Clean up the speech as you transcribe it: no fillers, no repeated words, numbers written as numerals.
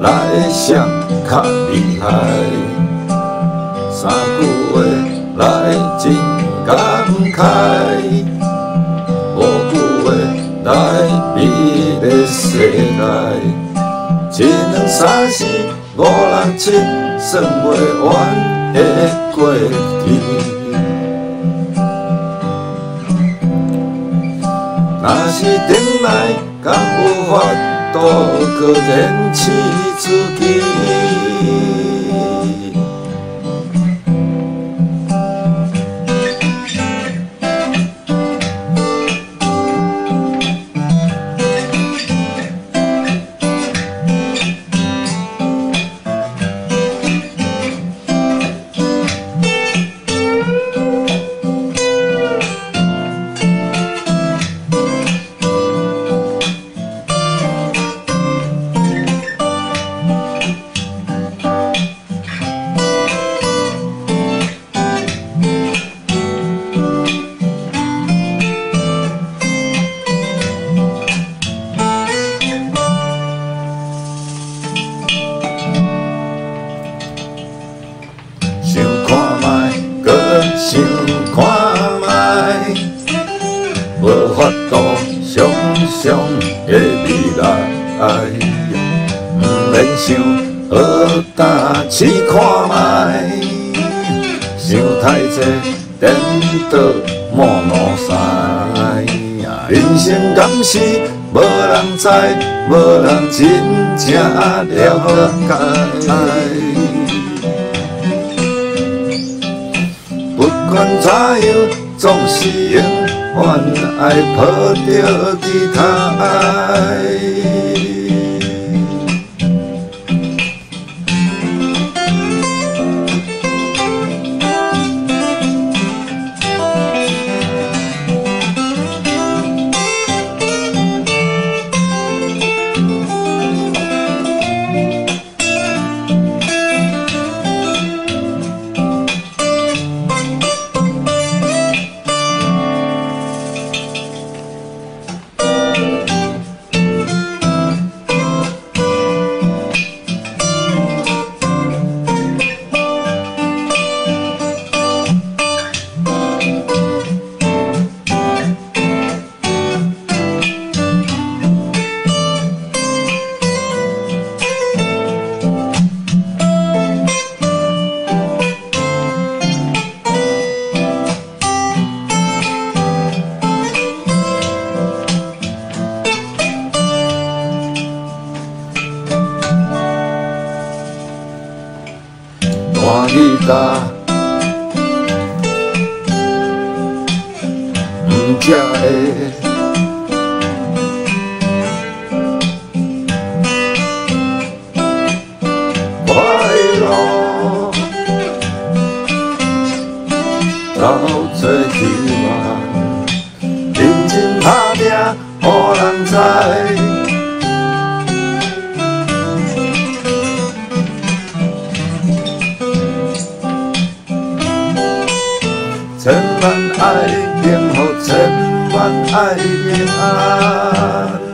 来想较厉害，三句话来真感慨，五句话来美丽世界，一两三四五六七算袂完的过去。若是等来，敢有法度搁坚持自己？想看卖，无法度想象的未来，不免想好胆试看卖，想太济颠倒莫路驶，人生敢是无人知，无人真正了解。不管怎样，总是永远爱抱着期待。大吉大，不才会快乐，斗做希望，认真打拼，予人知。千万爱幸福，千万爱平安。